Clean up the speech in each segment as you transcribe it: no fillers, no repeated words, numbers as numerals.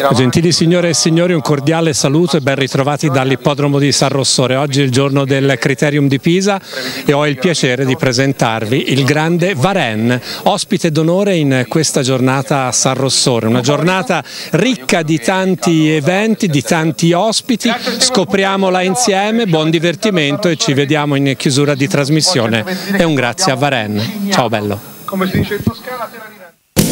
Gentili signore e signori, un cordiale saluto e ben ritrovati dall'ippodromo di San Rossore. Oggi è il giorno del Criterium di Pisa e ho il piacere di presentarvi il grande Varenne, ospite d'onore in questa giornata a San Rossore. Una giornata ricca di tanti eventi, di tanti ospiti. Scopriamola insieme, buon divertimento e ci vediamo in chiusura di trasmissione. E un grazie a Varenne. Ciao bello. Come si dice in Toscana, te la direi.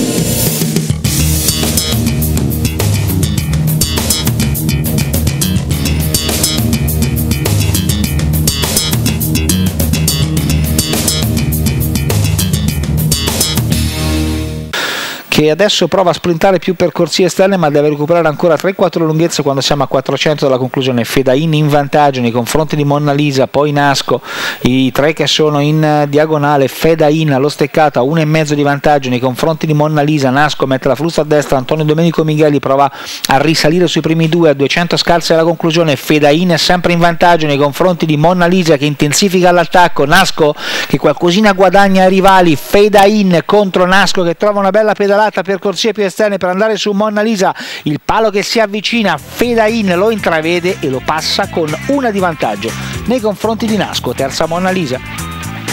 Che adesso prova a sprintare più percorsi esterne, ma deve recuperare ancora 3-4 lunghezze quando siamo a 400 dalla conclusione. Fedain in vantaggio nei confronti di Monna Lisa, poi Nasco, i tre che sono in diagonale. Fedain allo steccato a 1,5 di vantaggio nei confronti di Monna Lisa. Nasco mette la frusta a destra, Antonio Domenico Micheli prova a risalire sui primi due a 200 scalze dalla conclusione. Fedain è sempre in vantaggio nei confronti di Monna Lisa che intensifica l'attacco. Nasco che qualcosina guadagna ai rivali. Fedain contro Nasco che trova una bella pedalata per corsie più esterne per andare su Monna Lisa, il palo che si avvicina, Fedain lo intravede e lo passa con una di vantaggio nei confronti di Nasco. Terza Monna Lisa.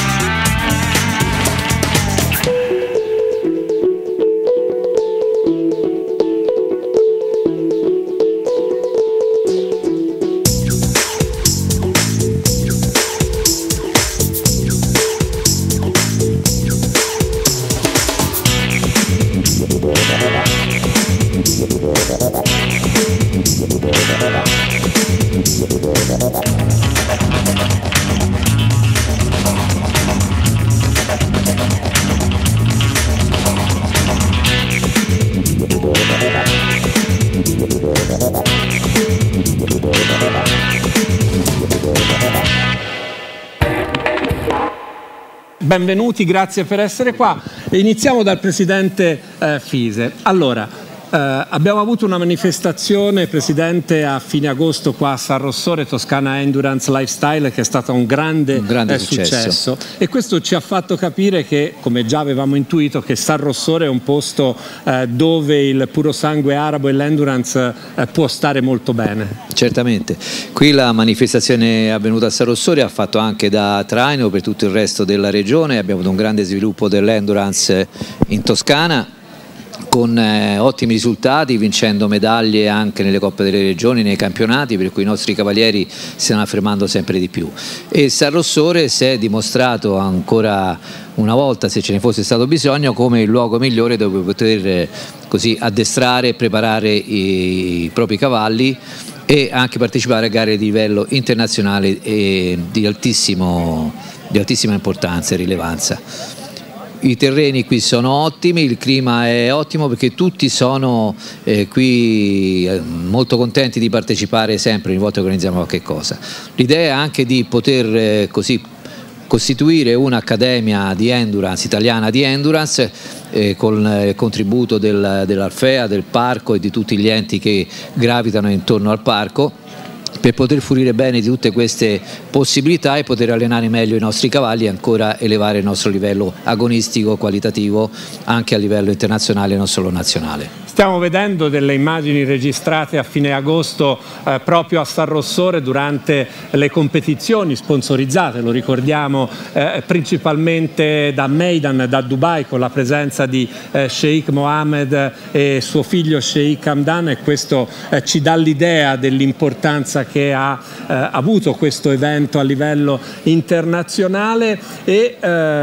Benvenuti, grazie per essere qua. Iniziamo dal presidente Fise. Allora, abbiamo avuto una manifestazione, Presidente, a fine agosto qua a San Rossore, Toscana Endurance Lifestyle, che è stata un grande successo. E questo ci ha fatto capire che, come già avevamo intuito, che San Rossore è un posto dove il puro sangue arabo e l'endurance può stare molto bene. Certamente, qui la manifestazione avvenuta a San Rossore ha fatto anche da traino per tutto il resto della regione. Abbiamo avuto un grande sviluppo dell'endurance in Toscana, con ottimi risultati, vincendo medaglie anche nelle Coppe delle Regioni, nei campionati, per cui i nostri cavalieri si stanno affermando sempre di più. E San Rossore si è dimostrato ancora una volta, se ce ne fosse stato bisogno, come il luogo migliore dove poter così addestrare e preparare i propri cavalli e anche partecipare a gare di livello internazionale e di altissima importanza e rilevanza. I terreni qui sono ottimi, il clima è ottimo perché tutti sono qui molto contenti di partecipare sempre ogni volta che organizziamo qualche cosa. L'idea è anche di poter così costituire un'accademia di endurance, italiana di endurance, con il contributo dell'Alfea, del parco e di tutti gli enti che gravitano intorno al parco, per poter fruire bene di tutte queste possibilità e poter allenare meglio i nostri cavalli e ancora elevare il nostro livello agonistico, qualitativo, anche a livello internazionale e non solo nazionale. Stiamo vedendo delle immagini registrate a fine agosto proprio a San Rossore durante le competizioni sponsorizzate, lo ricordiamo, principalmente da Meydan, da Dubai, con la presenza di Sheikh Mohammed e suo figlio Sheikh Hamdan, e questo ci dà l'idea dell'importanza che ha avuto questo evento a livello internazionale e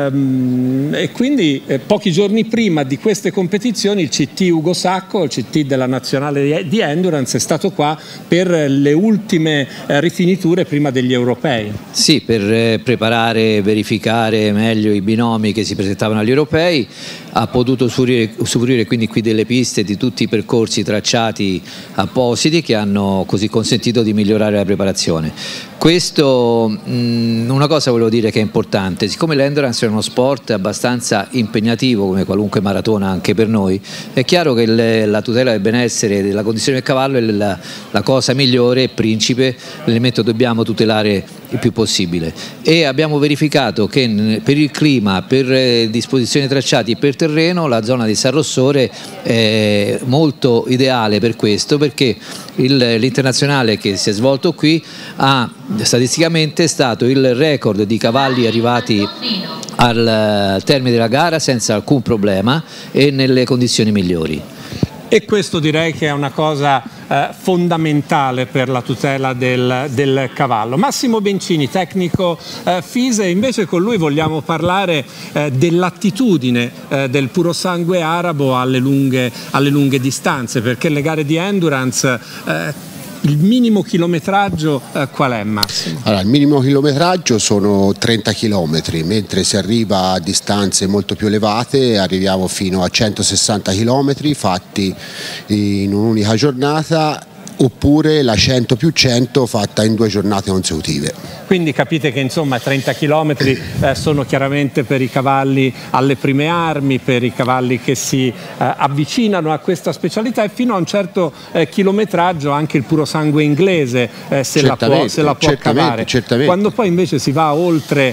quindi pochi giorni prima di queste competizioni il CT Ugo Sacco, il CT della nazionale di endurance, è stato qua per le ultime rifiniture prima degli europei. Sì, per preparare e verificare meglio i binomi che si presentavano agli europei. Ha potuto usufruire quindi qui delle piste, di tutti i percorsi tracciati appositi che hanno così consentito di migliorare la preparazione. Questo, una cosa volevo dire che è importante: siccome l'endurance è uno sport abbastanza impegnativo come qualunque maratona anche per noi, è chiaro che la tutela del benessere e della condizione del cavallo è la cosa migliore e principe, l'elemento che dobbiamo tutelare il più possibile, e abbiamo verificato che per il clima, per disposizione tracciati e per terreno la zona di San Rossore è molto ideale per questo, perché l'internazionale che si è svolto qui ha statisticamente stato il record di cavalli arrivati al termine della gara senza alcun problema e nelle condizioni migliori. E questo direi che è una cosa fondamentale per la tutela del cavallo. Massimo Bencini, tecnico FISE, invece con lui vogliamo parlare dell'attitudine del purosangue arabo alle lunghe distanze, perché le gare di endurance il minimo chilometraggio qual è, Massimo? Allora, il minimo chilometraggio sono 30 km, mentre si arriva a distanze molto più elevate, arriviamo fino a 160 km fatti in un'unica giornata, oppure la 100+100 fatta in 2 giornate consecutive. Quindi capite che insomma 30 km sono chiaramente per i cavalli alle prime armi, per i cavalli che si avvicinano a questa specialità, e fino a un certo chilometraggio anche il purosangue inglese se la può cavare. Certamente. Quando poi invece si va oltre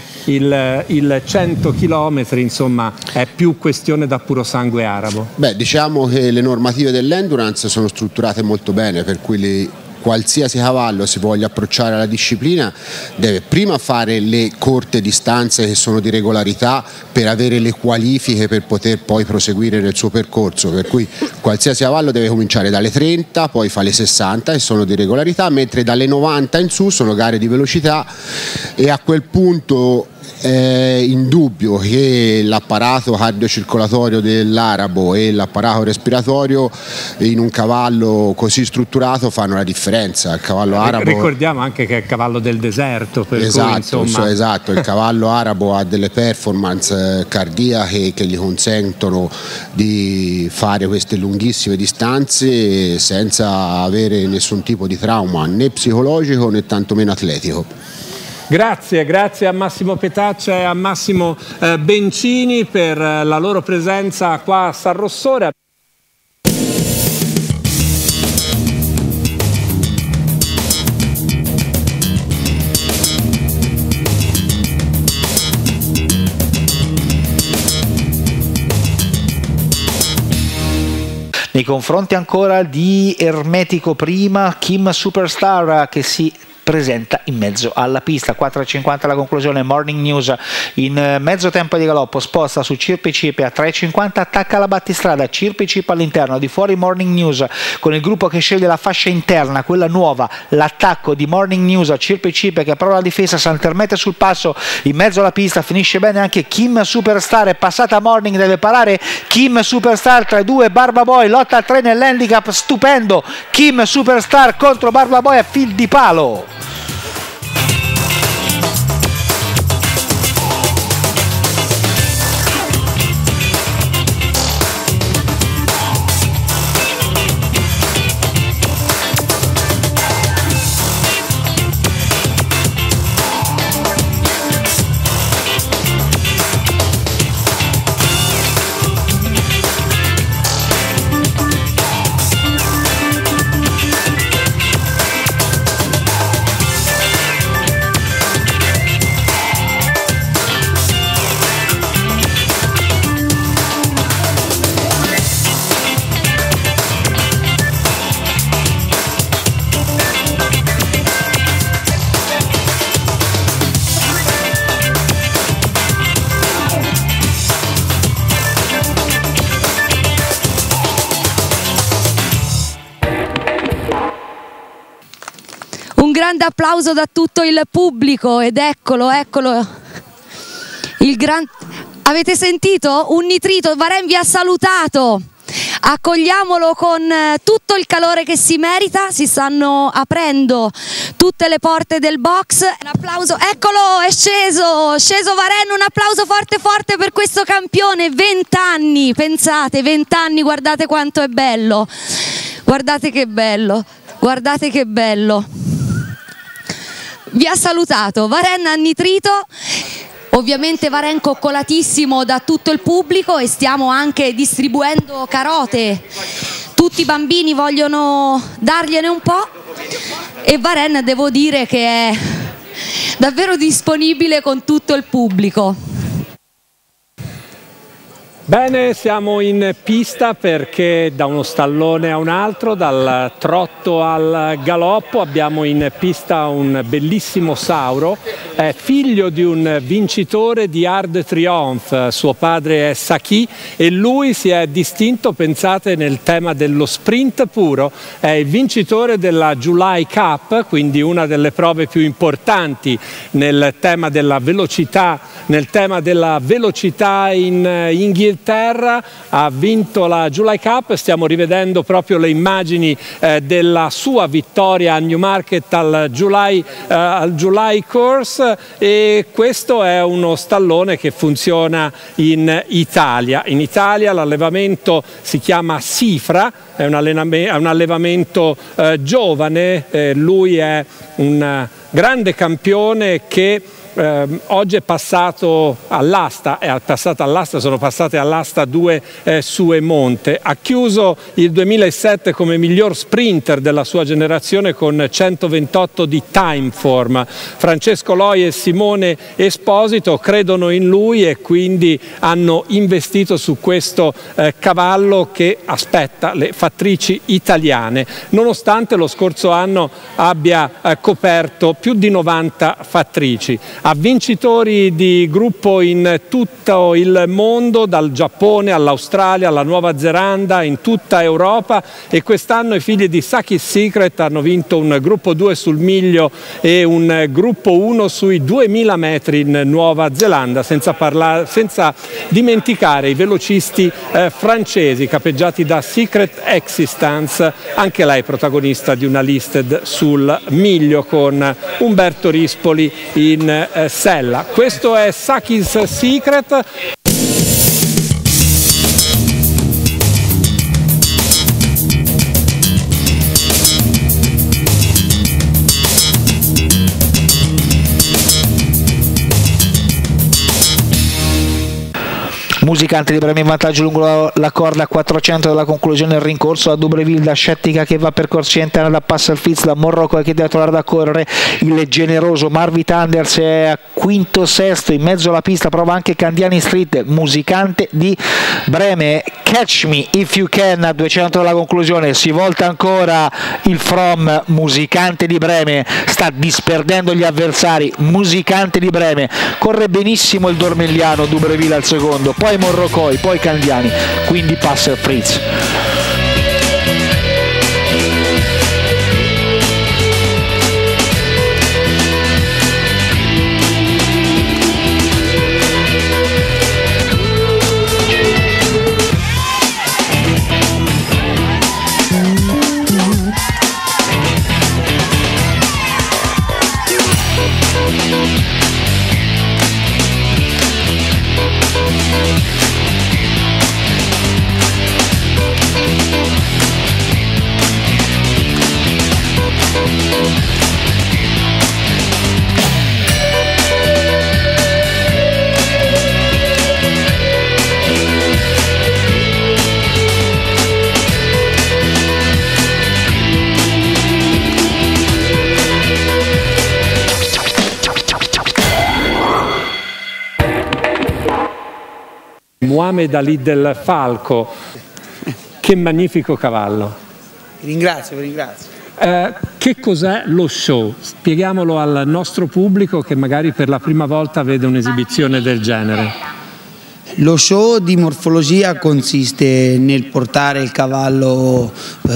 il 100 km, insomma, è più questione da purosangue arabo. Beh, diciamo che le normative dell'endurance sono strutturate molto bene, per cui qualsiasi cavallo si voglia approcciare alla disciplina deve prima fare le corte distanze che sono di regolarità per avere le qualifiche per poter poi proseguire nel suo percorso, per cui qualsiasi cavallo deve cominciare dalle 30, poi fa le 60 che sono di regolarità, mentre dalle 90 in su sono gare di velocità, e a quel punto è indubbio che l'apparato cardiocircolatorio dell'arabo e l'apparato respiratorio in un cavallo così strutturato fanno la differenza. Il cavallo arabo, ricordiamo anche che è il cavallo del deserto, per esatto, cui, insomma... esatto, il cavallo arabo ha delle performance cardiache che gli consentono di fare queste lunghissime distanze senza avere nessun tipo di trauma né psicologico né tantomeno atletico. Grazie a Massimo Petaccia e a Massimo Bencini per la loro presenza qua a San Rossore. Nei confronti ancora di Ermetico prima, Kim Superstar che si presenta in mezzo alla pista. 4,50 la conclusione. Morning News in mezzo tempo di galoppo sposta su Cirpi Cipe a 3,50, attacca la battistrada, Cirpi Cipe all'interno, di fuori Morning News con il gruppo che sceglie la fascia interna, quella nuova, l'attacco di Morning News a Cirpi Cipe che prova la difesa, s'intermette sul passo in mezzo alla pista, finisce bene anche Kim Superstar, è passata Morning, deve parare Kim Superstar tra i due, Barbaboy lotta a 3 nell'handicap, stupendo Kim Superstar contro Barbaboy a fil di palo. Grande applauso da tutto il pubblico ed eccolo, avete sentito? Un nitrito, Varenne vi ha salutato, accogliamolo con tutto il calore che si merita, si stanno aprendo tutte le porte del box, un applauso, eccolo, è sceso Varenne, un applauso forte per questo campione, 20 anni, pensate, 20 anni, guardate quanto è bello, guardate che bello. Vi ha salutato, Varenne ha nitrito, ovviamente Varenne coccolatissimo da tutto il pubblico e stiamo anche distribuendo carote, tutti i bambini vogliono dargliene un po' e Varenne devo dire che davvero disponibile con tutto il pubblico. Bene, siamo in pista perché da uno stallone a un altro, dal trotto al galoppo, abbiamo in pista un bellissimo sauro, è figlio di un vincitore di Arc de Triomphe, suo padre è Saki e lui si è distinto, pensate, nel tema dello sprint puro, è il vincitore della July Cup, quindi una delle prove più importanti nel tema della velocità, in Inghilterra. Ha vinto la July Cup, stiamo rivedendo proprio le immagini della sua vittoria a Newmarket al July Course, e questo è uno stallone che funziona in Italia. In Italia l'allevamento si chiama Sifra, è un allevamento giovane, lui è un grande campione che oggi è passato all'asta, sono passate all'asta 2 sue monte. Ha chiuso il 2007 come miglior sprinter della sua generazione con 128 di Timeform. Francesco Loi e Simone Esposito credono in lui e quindi hanno investito su questo cavallo che aspetta le fattrici italiane, nonostante lo scorso anno abbia coperto più di 90 fattrici. Ha vincitori di gruppo in tutto il mondo, dal Giappone all'Australia, alla Nuova Zelanda, in tutta Europa, e quest'anno i figli di Saki Secret hanno vinto un gruppo 2 sul miglio e un gruppo 1 sui 2000 metri in Nuova Zelanda, senza dimenticare i velocisti francesi capeggiati da Secret Existence, anche lei protagonista di una listed sul miglio con Umberto Rispoli in sella. Questo è Saki's Secret. Musicante di Brema in vantaggio lungo la corda a 400 dalla conclusione del rincorso, a Dubreville da Scettica che va per corsia interna da Passelfitz, da Morrocco che deve trovare da correre il generoso Marvi Thunders è a quinto sesto, in mezzo alla pista prova anche Candiani Street, Musicante di Breme. Catch Me If You Can a 200 dalla conclusione, si volta ancora il From, Musicante di Breme, sta disperdendo gli avversari, Musicante di Breme, corre benissimo il Dormigliano, Dubreville al secondo, poi Morrocoi, poi Candiani, quindi passa Fritz. Mohamed Ali del Falco, che magnifico cavallo. Vi ringrazio. Che cos'è lo show? Spieghiamolo al nostro pubblico che magari per la prima volta vede un'esibizione del genere. Lo show di morfologia consiste nel portare il cavallo,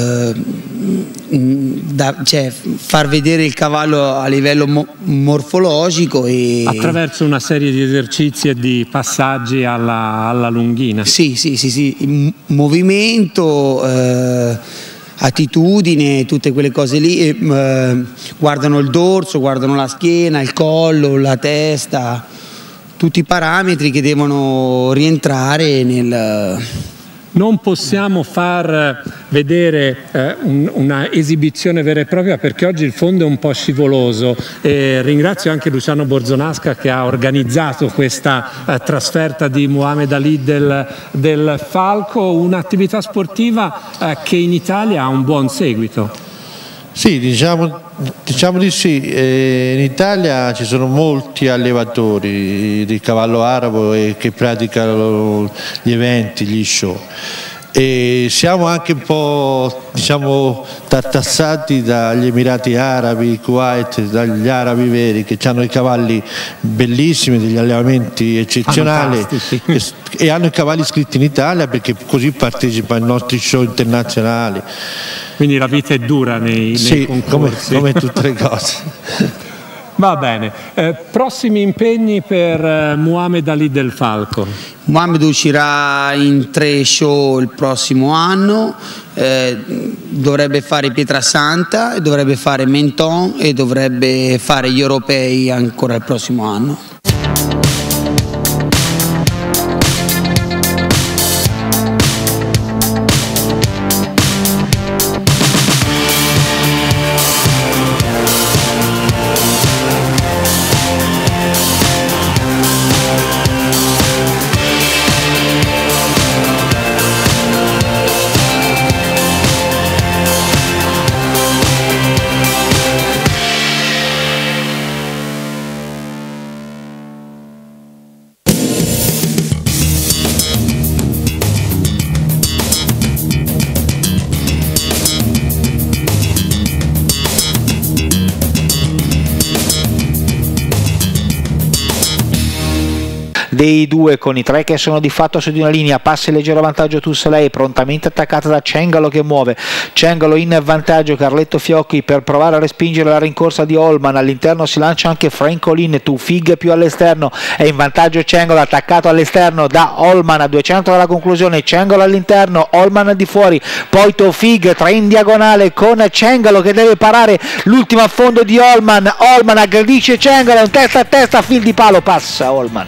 cioè far vedere il cavallo a livello morfologico e attraverso una serie di esercizi e di passaggi alla lunghina. Sì, movimento, attitudine, tutte quelle cose lì, guardano il dorso, guardano la schiena, il collo, la testa, tutti i parametri che devono rientrare nel... Non possiamo far vedere una esibizione vera e propria perché oggi il fondo è un po' scivoloso, e ringrazio anche Luciano Borzonasca che ha organizzato questa trasferta di Mohamed Ali del Falco, un'attività sportiva che in Italia ha un buon seguito. Sì, diciamo Diciamo di sì, in Italia ci sono molti allevatori di cavallo arabo che praticano gli eventi, gli show, e siamo anche un po', diciamo, tartassati dagli Emirati Arabi, Kuwait, dagli arabi veri, che hanno i cavalli bellissimi, degli allevamenti eccezionali e hanno i cavalli iscritti in Italia perché così partecipano ai nostri show internazionali. Quindi la vita è dura nei concorsi. Come tutte le cose. Va bene, prossimi impegni per Muhammad Ali del Falco. Muhammad uscirà in 3 show il prossimo anno, dovrebbe fare Pietrasanta, dovrebbe fare Menton e dovrebbe fare gli europei ancora il prossimo anno. Dei due, con i 3 che sono di fatto su di una linea, passa in leggero vantaggio Tussalei, prontamente attaccata da Cengalo che muove, Cengalo in vantaggio, Carletto Fiocchi per provare a respingere la rincorsa di Holman, all'interno si lancia anche Francolin, Tufig più all'esterno, è in vantaggio Cengalo, attaccato all'esterno da Holman, a 200 dalla conclusione, Cengalo all'interno, Holman di fuori, poi Tufig 3 in diagonale con Cengalo che deve parare l'ultimo affondo di Holman, Holman aggredisce Cengalo, un testa a testa, fil di palo, passa Holman.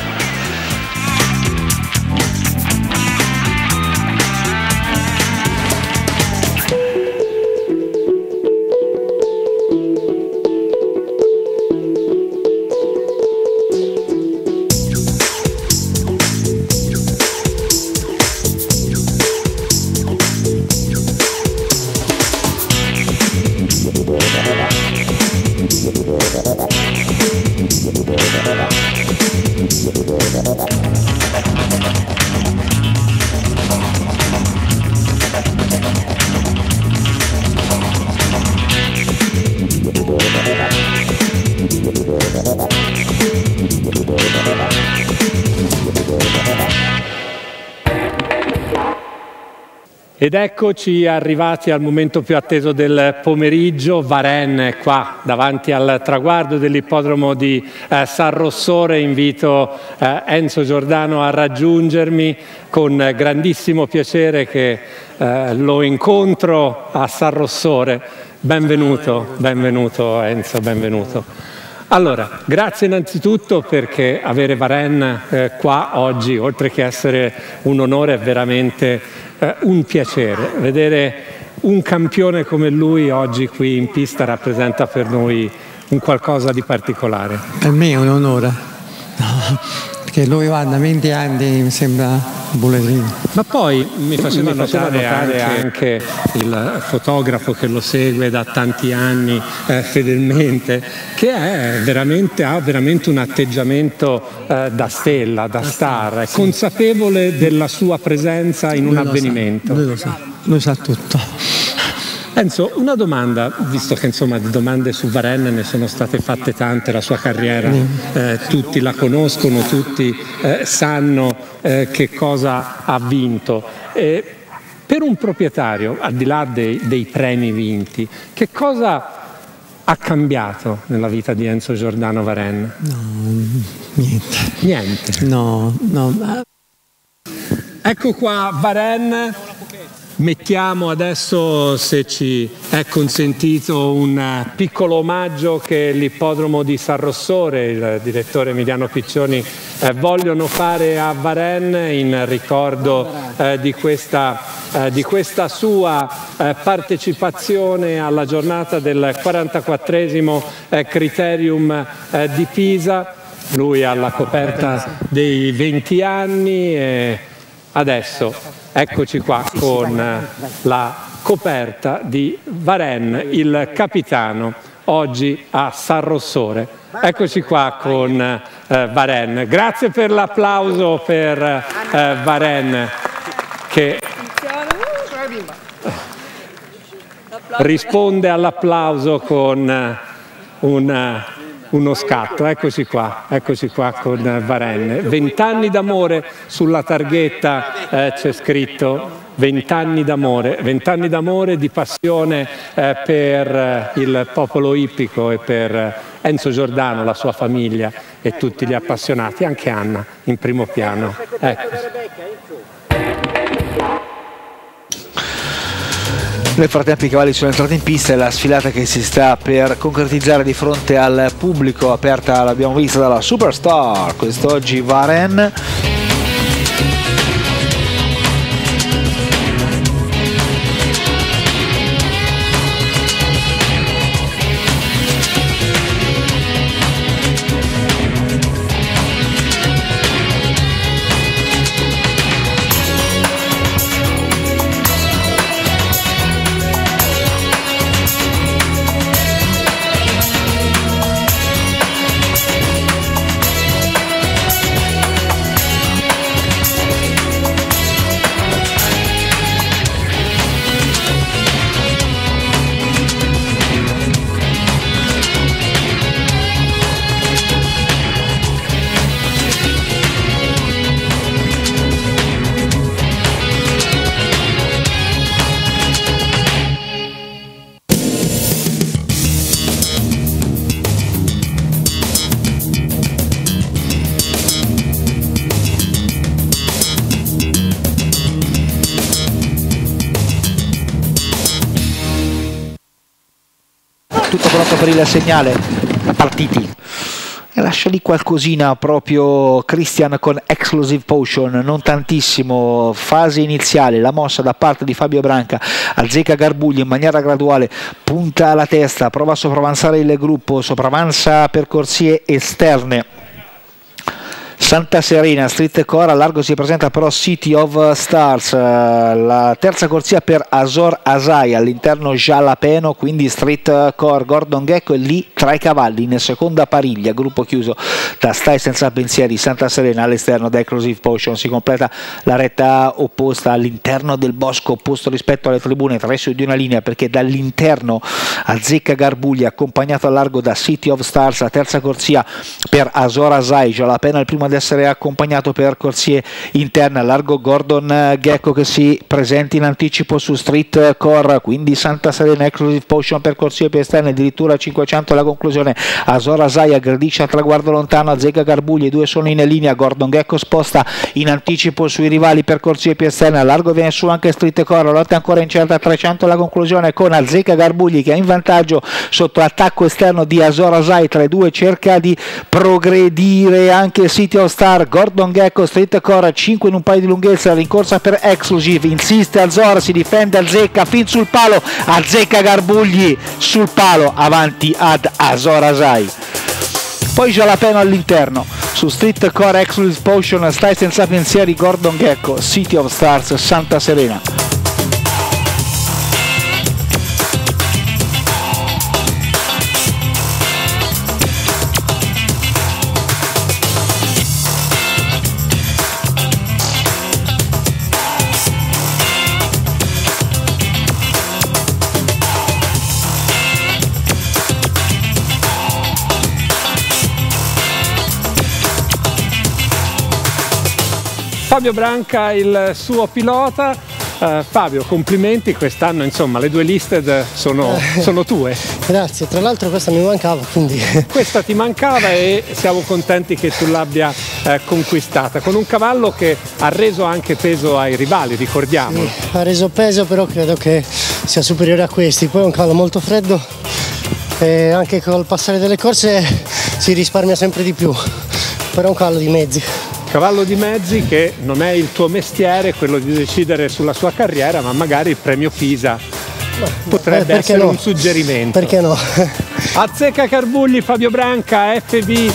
Ed eccoci arrivati al momento più atteso del pomeriggio. Varenne è qua davanti al traguardo dell'ippodromo di San Rossore. Invito Enzo Giordano a raggiungermi con grandissimo piacere che lo incontro a San Rossore. Benvenuto, benvenuto Enzo, benvenuto. Allora, grazie innanzitutto perché avere Varenne qua oggi, oltre che essere un onore, è veramente un piacere. Vedere un campione come lui oggi qui in pista rappresenta per noi un qualcosa di particolare. Per me è un onore, perché lui va da 20 anni, mi sembra un bullettino. Ma poi mi faceva notare anche il fotografo che lo segue da tanti anni fedelmente, che ha veramente un atteggiamento da stella, da star, è consapevole della sua presenza in un avvenimento. Lui sa tutto. Enzo, una domanda, visto che insomma di domande su Varenne ne sono state fatte tante, la sua carriera tutti la conoscono, tutti sanno che cosa ha vinto. Per un proprietario, al di là dei premi vinti, che cosa ha cambiato nella vita di Enzo Giordano Varenne? No, niente. Niente? No. Ecco qua Varenne. Mettiamo adesso, se ci è consentito, un piccolo omaggio che l'ippodromo di San Rossore, il direttore Emiliano Piccioni, vogliono fare a Varenne in ricordo di questa sua partecipazione alla giornata del 44esimo Criterium di Pisa. Lui alla coperta dei 20 anni e adesso eccoci qua con la coperta di Varenne, il capitano, oggi a San Rossore. Eccoci qua con Varenne. Grazie per l'applauso per Varenne, che risponde all'applauso con uno scatto. Eccoci qua con Varenne. 20 anni d'amore, sulla targhetta c'è scritto 20 anni d'amore, di passione per il popolo ippico e per Enzo Giordano, la sua famiglia e tutti gli appassionati, anche Anna in primo piano. Nel frattempo i cavalli sono entrati in pista e la sfilata che si sta per concretizzare di fronte al pubblico, aperta l'abbiamo vista dalla Superstar, quest'oggi Varenne. Tutto pronto per il segnale, partiti. E lascia lì qualcosina proprio Christian con Exclusive Potion, non tantissimo. Fase iniziale, la mossa da parte di Fabio Branca, azzecca Garbugli in maniera graduale, punta alla testa, prova a sopravanzare il gruppo, sopravanza per corsie esterne. Santa Serena, Street Core, a largo si presenta però City of Stars, la terza corsia per Azor Asai, all'interno Jalapeno, quindi Street Core, Gordon Gecko è lì tra i cavalli in seconda pariglia, gruppo chiuso da Stai Senza Pensieri, Santa Serena all'esterno da Exclusive Potion. Si completa la retta opposta all'interno del bosco, opposto rispetto alle tribune, tre su di una linea, perché dall'interno azzecca Garbugli, accompagnato a largo da City of Stars, la terza corsia per Azor Asai, Jalapeno il primo ad essere accompagnato per corsie interne, a largo Gordon Gecko che si presenta in anticipo su Street Core, quindi Santa Serena, Exclusive Potion per corsie più esterne, addirittura 500 alla conclusione. Azor Asai aggredisce a traguardo lontano, azzecca Garbugli, i due sono in linea, Gordon Gecko sposta in anticipo sui rivali per corsie più esterne, a largo viene su anche Street Core, la lotta è ancora incerta, 300 alla conclusione con azzecca Garbugli che è in vantaggio sotto attacco esterno di Azor Asai, tra i due cerca di progredire anche City of Star, Gordon Gecko, Street Core, 5 in un paio di lunghezza, rincorsa per Exclusive, insiste Azor, si difende, azzecca fin sul palo, azzecca Garbugli sul palo, avanti ad Azor Asai. Poi Jalapeno all'interno, su Street Core, Exclusive Potion, Stai Senza Pensieri, Gordon Gecko, City of Stars, Santa Serena. Fabio Branca il suo pilota. Fabio, complimenti, quest'anno insomma le due listed sono tue. Grazie, tra l'altro questa mi mancava, quindi... Questa ti mancava e siamo contenti che tu l'abbia conquistata, con un cavallo che ha reso anche peso ai rivali, ricordiamolo. Sì, ha reso peso, però credo che sia superiore a questi, poi è un cavallo molto freddo e anche col passare delle corse si risparmia sempre di più, però è un cavallo di mezzi. Cavallo di mezzi che non è il tuo mestiere, quello di decidere sulla sua carriera, ma magari il premio Pisa potrebbe essere un suggerimento. Perché no? Azzecca Garbugli, Fabio Branca, FB.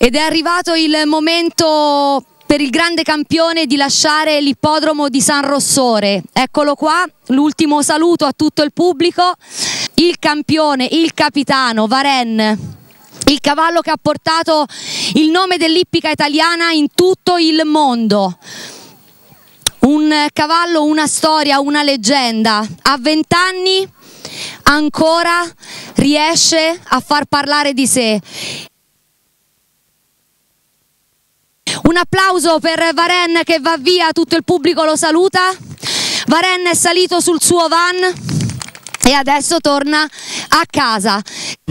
Ed è arrivato il momento per il grande campione di lasciare l'ippodromo di San Rossore. Eccolo qua, l'ultimo saluto a tutto il pubblico. Il campione, il capitano Varenne, il cavallo che ha portato il nome dell'ippica italiana in tutto il mondo. Un cavallo, una storia, una leggenda. A 20 anni ancora riesce a far parlare di sé. Un applauso per Varenne che va via, tutto il pubblico lo saluta. Varenne è salito sul suo van e adesso torna a casa.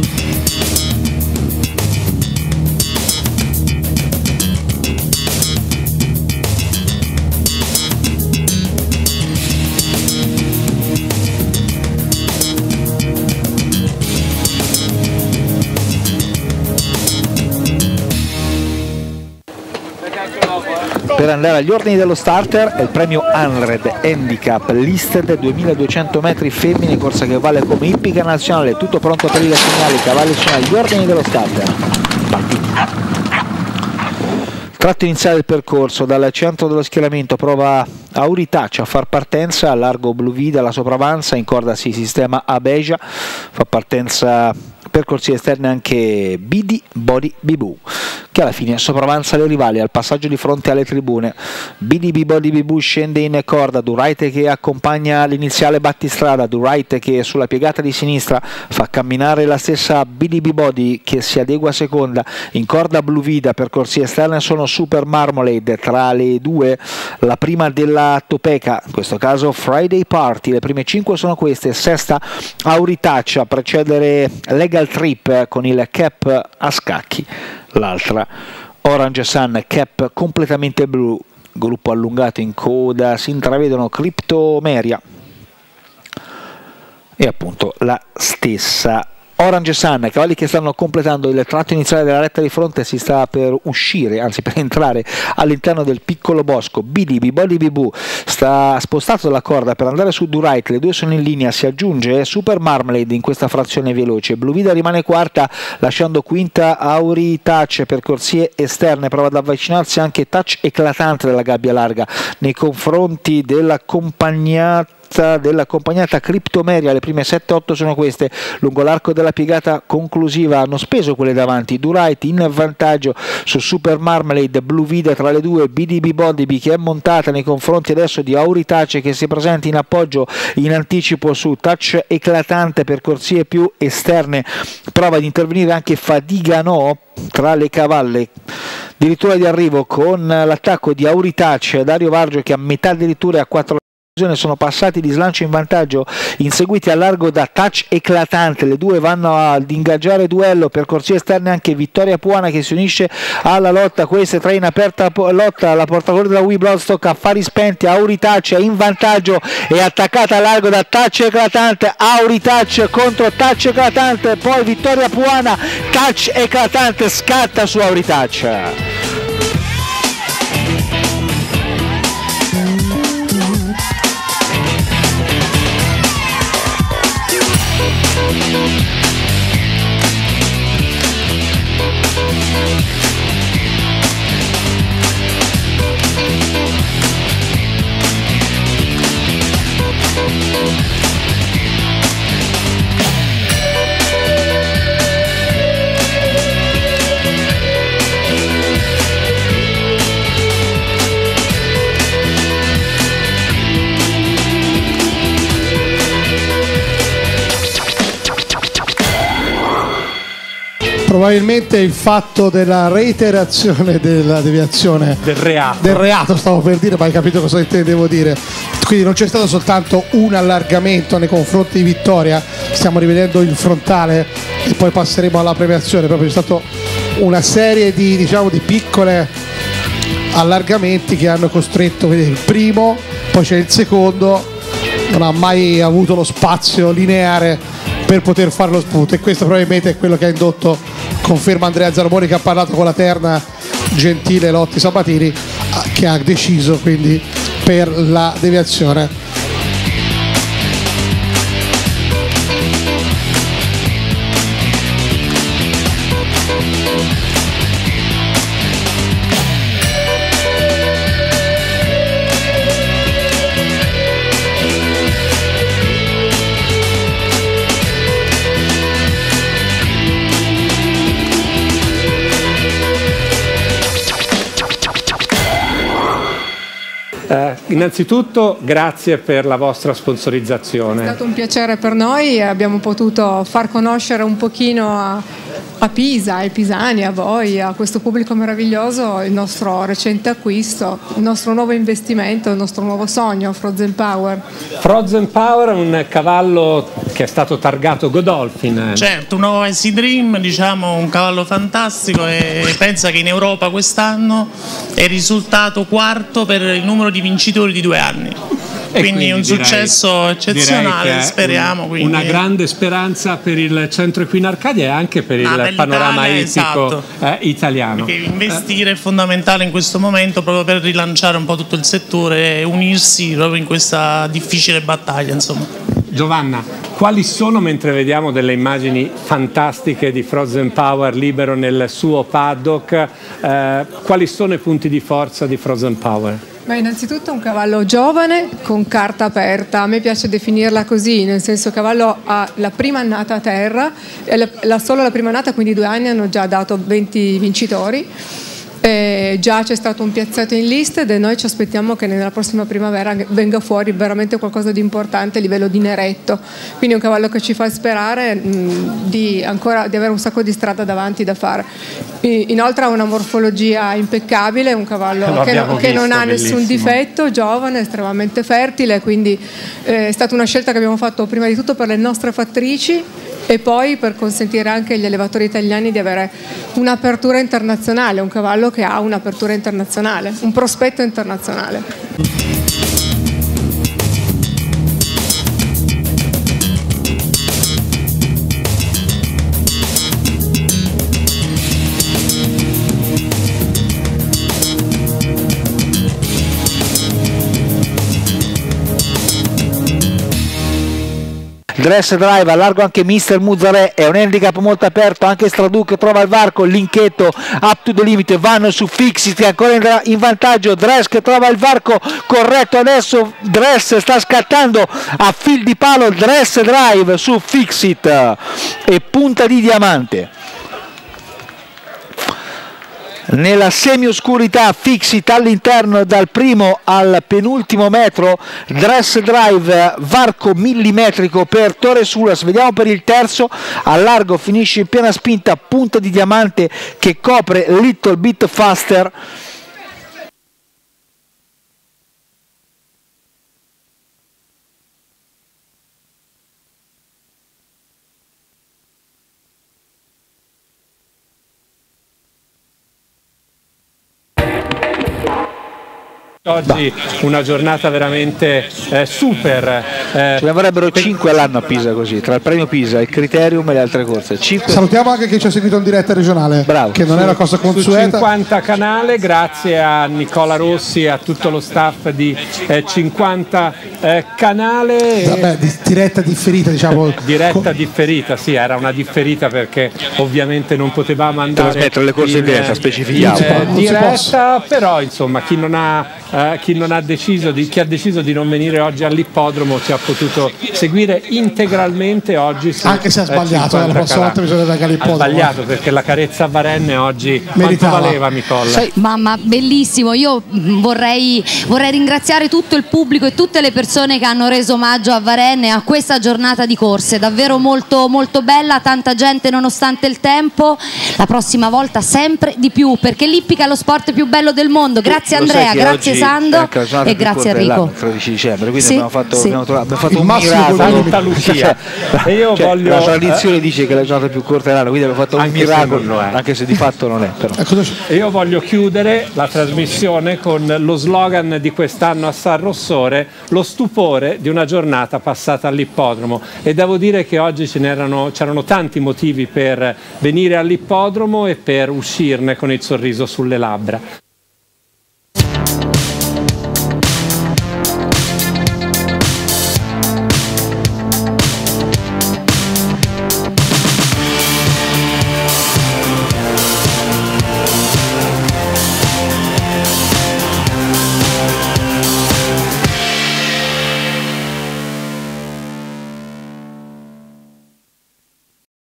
Per andare agli ordini dello starter è il premio Unred Handicap Listed 2200 metri femmine, corsa che vale come ippica nazionale, tutto pronto per il segnale, cavalli sono agli ordini dello starter. Partiti. Tratto iniziale del percorso, dal centro dello schieramento prova Auritaccia a far partenza, a largo Bluvida la sopravanza, in corda si sistema Abeja, fa partenza per corsie esterne anche Bidi Body Bibu, che alla fine sopravanza le rivali al passaggio di fronte alle tribune. Bidi Body Bibu scende in corda, Durite che accompagna l'iniziale battistrada, Durite che sulla piegata di sinistra fa camminare la stessa Bidi Body che si adegua seconda, in corda Bluvida, per corsie esterne sono Super Marmalade, tra le due la prima della Topeka, in questo caso Friday Party, le prime 5 sono queste, sesta Auritaccia, precedere Legal Trip con il cap a scacchi, l'altra Orange Sun, cap completamente blu, gruppo allungato in coda, si intravedono Cryptomeria e appunto la stessa Orange Sun, cavalli che stanno completando il tratto iniziale della retta di fronte, si sta per uscire, anzi per entrare all'interno del piccolo bosco. Bidi Body Bibu sta spostato dalla corda per andare su Durite, le due sono in linea, si aggiunge Super Marmalade in questa frazione veloce, Bluvida rimane quarta lasciando quinta Auritaccia, per corsie esterne prova ad avvicinarsi anche Touch Eclatante della gabbia larga nei confronti dell'accompagnata Cryptomeria, le prime 7-8 sono queste, lungo l'arco della piegata conclusiva hanno speso quelle davanti, Durite in vantaggio su Super Marmalade, Bluvida tra le due, BDB Bodiby che è montata nei confronti adesso di Auritaccia che si presenta in appoggio in anticipo su Touch Eclatante, per corsie più esterne prova ad intervenire anche Fadigano tra le cavalle, addirittura di arrivo con l'attacco di Auritaccia, Dario Vargio che a metà addirittura a 4 sono passati di slancio in vantaggio, inseguiti a largo da Touch Eclatante, le due vanno ad ingaggiare duello, per corsie esterne anche Vittoria Puana che si unisce alla lotta, queste tre in aperta lotta, la portacolore della Wii Bloodstock, affari spenti, Auritaccia in vantaggio e attaccata a largo da Touch Eclatante, Auritaccia contro Touch Eclatante, poi Vittoria Puana, Touch Eclatante scatta su Auritaccia. Probabilmente il fatto della reiterazione della deviazione del reato stavo per dire, ma hai capito cosa intendevo dire. Quindi non c'è stato soltanto un allargamento nei confronti di Vittoria, stiamo rivedendo il frontale e poi passeremo alla premiazione, proprio c'è stata una serie di, diciamo, di piccole allargamenti che hanno costretto, vedete, il primo, poi c'è il secondo, non ha mai avuto lo spazio lineare per poter fare lo spunto, e questo probabilmente è quello che ha indotto, conferma Andrea Zarmoni che ha parlato con la terna Gentile Lotti Sabatini, che ha deciso quindi per la deviazione. innanzitutto grazie per la vostra sponsorizzazione. È stato un piacere per noi, abbiamo potuto far conoscere un pochino a Pisa, ai pisani, a voi, a questo pubblico meraviglioso, il nostro recente acquisto, il nostro nuovo investimento, il nostro nuovo sogno, Frozen Power. Frozen Power è un cavallo che è stato targato Godolphin. Certo, un nuovo Icy Dream, diciamo un cavallo fantastico, e pensa che in Europa quest'anno è risultato quarto per il numero di vincitori di 2 anni. Quindi un successo eccezionale, speriamo. Una grande speranza per il centro Equina Arcadia e anche per il panorama ippico italiano. Perché investire è fondamentale in questo momento proprio per rilanciare un po' tutto il settore e unirsi proprio in questa difficile battaglia, insomma. Giovanna, quali sono, mentre vediamo delle immagini fantastiche di Frozen Power libero nel suo paddock, quali sono i punti di forza di Frozen Power? Beh, innanzitutto un cavallo giovane con carta aperta, a me piace definirla così, nel senso che il cavallo ha la prima annata a terra, solo la prima annata, quindi 2 anni hanno già dato 20 vincitori. Già c'è stato un piazzato in lista e noi ci aspettiamo che nella prossima primavera venga fuori veramente qualcosa di importante a livello di neretto, quindi è un cavallo che ci fa sperare di avere un sacco di strada davanti da fare. Inoltre ha una morfologia impeccabile, un cavallo che non ha nessun difetto, giovane, estremamente fertile, quindi è stata una scelta che abbiamo fatto prima di tutto per le nostre fattrici e poi per consentire anche agli allevatori italiani di avere un'apertura internazionale, un cavallo che ha un'apertura internazionale, un prospetto internazionale. Dress Drive, a largo anche Mister Muzzarè, è un handicap molto aperto, anche Straduc trova il varco, Linchetto up to the limit, vanno su Fixit ancora in vantaggio, Dress che trova il varco corretto, adesso Dress sta scattando a fil di palo, Dress Drive su Fixit e punta di diamante. Nella semioscurità Fixit all'interno dal primo al penultimo metro, Dress Drive varco millimetrico per Torre Sulas, vediamo per il terzo, a largo finisce in piena spinta, punta di diamante che copre Little Bit Faster. Oggi una giornata veramente super. Ce ne vorrebbero 5 all'anno a Pisa così, tra il premio Pisa, il Criterium e le altre corse. 5. Salutiamo anche chi ci ha seguito in diretta regionale. Bravo. Che non è una cosa consueta. Su 50 canale, grazie a Nicola Rossi e a tutto lo staff di 50 canale. Vabbè, diretta differita, diciamo. Diretta differita, sì, era una differita perché ovviamente non potevamo andare. Devo smettere le corse in diretta, specifichiamo. Diretta, però insomma chi ha deciso di non venire oggi all'ippodromo ci ha potuto seguire integralmente oggi su, anche se ha sbagliato, la prossima volta bisogna andare all'ippodromo. Ha sbagliato perché la carezza a Varenne oggi quanto valeva, Nicola? Mamma, bellissimo, io vorrei ringraziare tutto il pubblico e tutte le persone che hanno reso omaggio a Varenne a questa giornata di corse, davvero molto molto bella, tanta gente nonostante il tempo, la prossima volta sempre di più perché l'ippica è lo sport più bello del mondo. Grazie Andrea, grazie Sando e grazie Enrico. Il 13 dicembre, quindi sì, abbiamo fatto il un miracolo. Santa Lucia. E io voglio, la tradizione dice che è la giornata più corta dell'anno, quindi abbiamo fatto un miracolo, anche se di fatto non è. Però. E io voglio chiudere la trasmissione con lo slogan di quest'anno a San Rossore, lo stupore di una giornata passata all'ippodromo, e devo dire che oggi c'erano tanti motivi per venire all'ippodromo e per uscirne con il sorriso sulle labbra.